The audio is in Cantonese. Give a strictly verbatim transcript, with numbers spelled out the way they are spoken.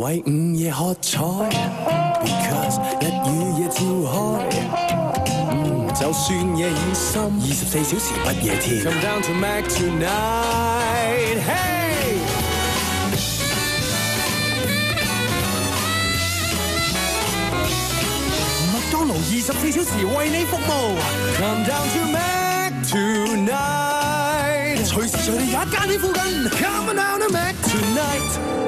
為午夜喝彩 ，because 日與夜照開。嗯，就算夜已深，二十四小時不夜天。Come down to Mac tonight， hey！ 麥當勞二十四小時為你服務。Come down to Mac tonight， 隨時隨地也間喺附近。Come down to Mac tonight。